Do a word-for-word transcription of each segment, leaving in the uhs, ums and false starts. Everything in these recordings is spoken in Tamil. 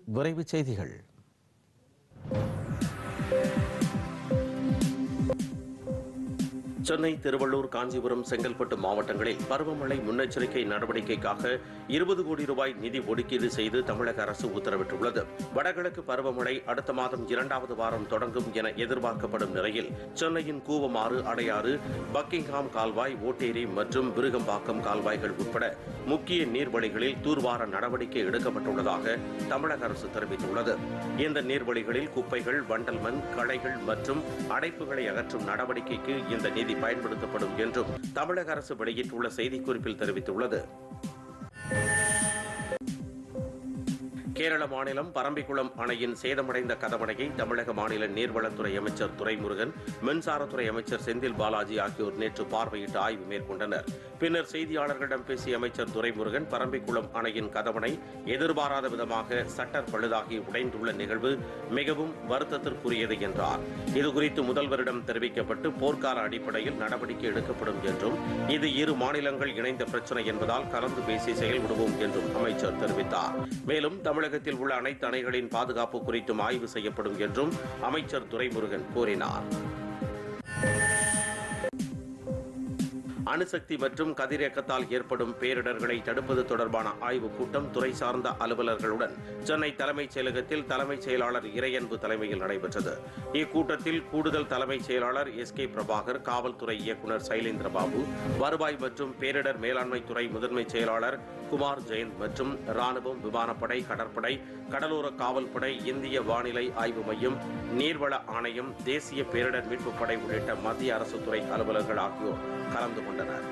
விரைவுச் செய்திகள். சென்னை, திருவள்ளூர், காஞ்சிபுரம், செங்கல்பட்டு மாவட்டங்களில் பருவமழை முன்னெச்சரிக்கை நடவடிக்கைக்காக இருபது கோடி ரூபாய் நிதி ஒதுக்கீடு செய்து தமிழக அரசு உத்தரவிட்டுள்ளது. வடகிழக்கு பருவமழை அடுத்த மாதம் இரண்டாவது வாரம் தொடங்கும் என எதிர்பார்க்கப்படும் நிலையில் சென்னையின் கூவமாறு, அடையாறு, பக்கிங்ஹாம் கால்வாய், ஓட்டேரி மற்றும் விருகம்பாக்கம் கால்வாய்கள் உட்பட முக்கிய நீர்வழிகளில் தூர்வார நடவடிக்கை எடுக்கப்பட்டுள்ளதாக தமிழக அரசு தெரிவித்துள்ளது. இந்த நீர்வழிகளில் குப்பைகள், வண்டல் மண், களைகள் மற்றும் அடைப்புகளை அகற்றும் நடவடிக்கைக்கு இந்த நிதி பயன்படுத்தப்படும் என்றும் தமிழக அரசு வெளியிட்டுள்ள செய்திக்குறிப்பில் தெரிவித்துள்ளது. கேரள மாநிலம் பரம்பிக்குளம் அணையின் சேதமடைந்த கதவணையை தமிழக மாநில நீர்வளத்துறை அமைச்சர் துரைமுருகன், மின்சாரத்துறை அமைச்சர் செந்தில் பாலாஜி ஆகியோர் நேற்று பார்வையிட்டு ஆய்வு மேற்கொண்டனர். பின்னர் செய்தியாளர்களிடம் பேசிய அமைச்சர் துரைமுருகன், பரம்பிக்குளம் அணையின் கதவணை எதிர்பாராத விதமாக சட்டர் பழுதாகி உடைந்துள்ள நிகழ்வு மிகவும் வருத்தத்திற்குரியது என்றார். இதுகுறித்து முதல்வரிடம் தெரிவிக்கப்பட்டு போர்க்கால அடிப்படையில் நடவடிக்கை எடுக்கப்படும் என்றும், இது இரு மாநிலங்கள் இணைந்த பிரச்சினை என்பதால் கலந்து பேசி செயல்படுவோம் என்றும் அமைச்சர் தெரிவித்தார். மேலும் தமிழகத்தில் உள்ள அனைத்து அணைகளின் பாதுகாப்பு குறித்தும் ஆய்வு செய்யப்படும் என்றும் அமைச்சர் துரைமுருகன் கூறினார். அணுசக்தி மற்றும் கதிரியக்கத்தால் ஏற்படும் பேரிடர்களை தடுப்பது தொடர்பான ஆய்வுக் கூட்டம் துறை சார்ந்த அலுவலர்களுடன் சென்னை தலைமைச் செயலகத்தில் தலைமைச் செயலாளர் இறையன்பு தலைமையில் நடைபெற்றது. இக்கூட்டத்தில் கூடுதல் தலைமைச் செயலாளர் எஸ் கே பிரபாகர், காவல்துறை இயக்குநர் சைலேந்திரபாபு, வருவாய் மற்றும் பேரிடர் மேலாண்மை துறை முதன்மை செயலாளர் குமார் ஜெயந்த் மற்றும் ராணுவம், விமானப்படை, கடற்படை, கடலோர காவல்படை, இந்திய வானிலை ஆய்வு மையம், நீர்வள ஆணையம், தேசிய பேரிடர் மீட்புப் படை உள்ளிட்ட மத்திய அரசு துறை அலுவலர்கள் ஆகியோர் கலந்து கொண்டனர்.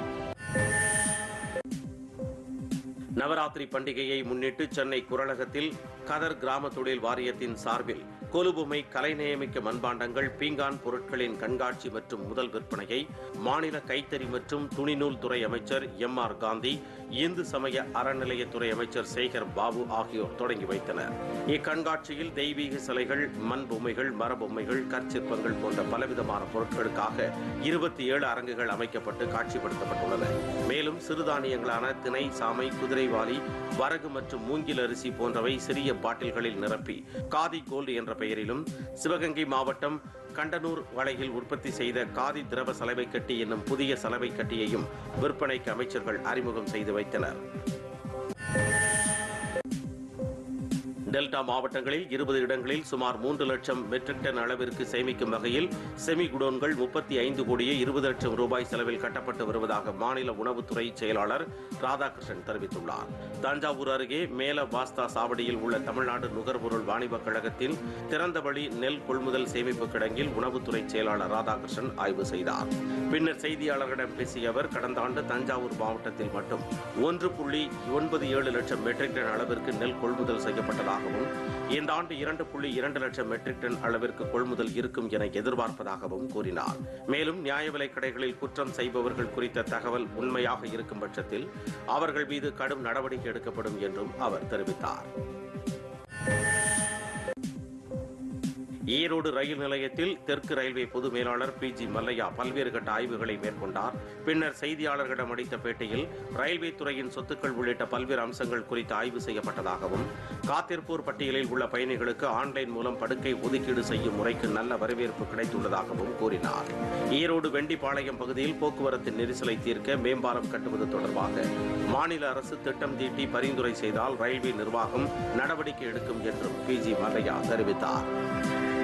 நவராத்திரி பண்டிகையை முன்னிட்டு சென்னை குரலகத்தில் கதர் கிராம தொழில் வாரியத்தின் சார்பில் கொலுபொம்மை, கலை நியமிக்க மண்பாண்டங்கள், பீங்கான் பொருட்களின் கண்காட்சி மற்றும் முதல் விற்பனையை மாநில கைத்தறி மற்றும் துணிநூல் துறை அமைச்சர் எம் ஆர் காந்தி, இந்து சமய அறநிலையத்துறை அமைச்சர் சேகர் பாபு ஆகியோர் தொடங்கி வைத்தனர். இக்கண்காட்சியில் தெய்வீக சிலைகள், மண் பொம்மைகள், மரபொம்மைகள், கற்சிற்பங்கள் போன்ற பலவிதமான பொருட்களுக்காக இருபத்தி ஏழு அரங்குகள் அமைக்கப்பட்டு காட்சிப்படுத்தப்பட்டுள்ளன. மேலும் சிறுதானியங்களான திணை, சாமை, குதிரைவாலி, வரகு மற்றும் மூங்கில் அரிசி போன்றவை சிறிய பாட்டில்களில் நிரப்பி காதி கோல்டு என்ற பெயரிலும், சிவகங்கை மாவட்டம் கண்டனூர் வளையில் உற்பத்தி செய்த காதி திரவ சலவை கட்டி என்னும் புதிய சலவை கட்டியையும் விற்பனைக்கு அமைச்சர்கள் அறிமுகம் செய்து வைத்தனர். டெல்டா மாவட்டங்களில் இருபது இடங்களில் சுமார் மூன்று லட்சம் மெட்ரிக் டன் அளவிற்கு சேமிக்கும் வகையில் செமி குடோன்கள் முப்பத்தி ஐந்து கோடியே இருபது லட்சம் ரூபாய் செலவில் கட்டப்பட்டு வருவதாக மாநில உணவுத்துறை செயலாளர் ராதாகிருஷ்ணன் தெரிவித்துள்ளார். தஞ்சாவூர் அருகே மேல வாஸ்தா சாவடியில் உள்ள தமிழ்நாடு நுகர்பொருள் வாணிபக் கழகத்தில் திறந்தவெளி நெல் கொள்முதல் சேமிப்பு கிடங்கில் உணவுத்துறை செயலாளர் ராதாகிருஷ்ணன் ஆய்வு செய்தார். பின்னர் செய்தியாளர்களிடம் பேசிய அவர், கடந்த ஆண்டு தஞ்சாவூர் மாவட்டத்தில் மட்டும் ஒன்று புள்ளி ஒன்பது ஏழு லட்சம் மெட்ரிக் டன் அளவிற்கு நெல் கொள்முதல் செய்யப்பட்டதாக, இந்த ஆண்டு இரண்டு புள்ளி இரண்டு லட்சம் மெட்ரிக் டன் அளவிற்கு கொள்முதல் இருக்கும் என எதிர்பார்ப்பதாகவும் கூறினார். மேலும் நியாய விலைக் கடைகளில் குற்றம் செய்பவர்கள் குறித்த தகவல் உண்மையாக இருக்கும் பட்சத்தில் அவர்கள் மீது கடும் நடவடிக்கை எடுக்கப்படும் என்றும் அவர் தெரிவித்தார். ஈரோடு ரயில் நிலையத்தில் தெற்கு ரயில்வே பொது மேலாளர் பி ஜி மல்லையா பல்வேறு கட்ட ஆய்வுகளை மேற்கொண்டார். பின்னர் செய்தியாளர்களிடம் அளித்த பேட்டியில் ரயில்வே துறையின் சொத்துக்கள் உள்ளிட்ட பல்வேறு அம்சங்கள் குறித்து ஆய்வு செய்யப்பட்டதாகவும், காத்திருப்போர் பட்டியலில் உள்ள பயணிகளுக்கு ஆன்லைன் மூலம் படுக்கை ஒதுக்கீடு செய்யும் முறைக்கு நல்ல வரவேற்பு கிடைத்துள்ளதாகவும் கூறினார். ஈரோடு வெண்டிப்பாளையம் பகுதியில் போக்குவரத்து நெரிசலை தீர்க்க மேம்பாலம் கட்டுவது தொடர்பாக மாநில அரசு திட்டம் தீட்டி பரிந்துரை செய்தால் ரயில்வே நிர்வாகம் நடவடிக்கை எடுக்கும் என்றும் பி ஜி மல்லையா தெரிவித்தார்.